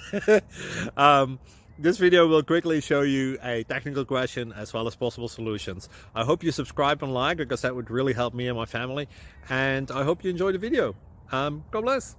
This video will quickly show you a technical question as well as possible solutions. I hope you subscribe and like, because that would really help me and my family. And I hope you enjoy the video. God bless.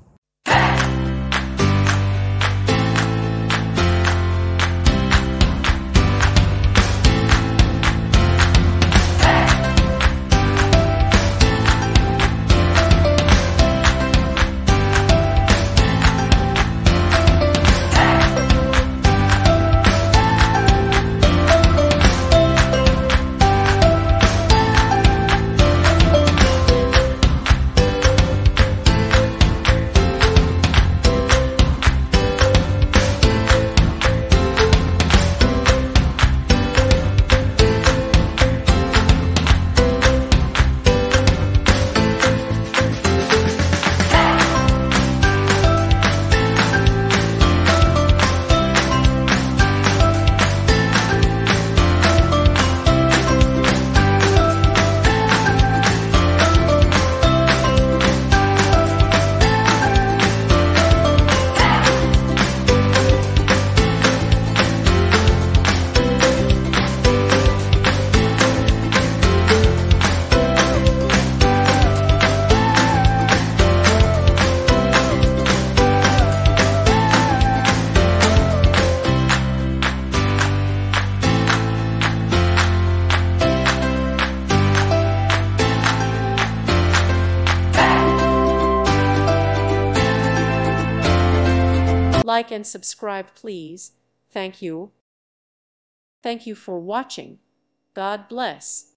Like and subscribe, please. Thank you. Thank you for watching. God bless.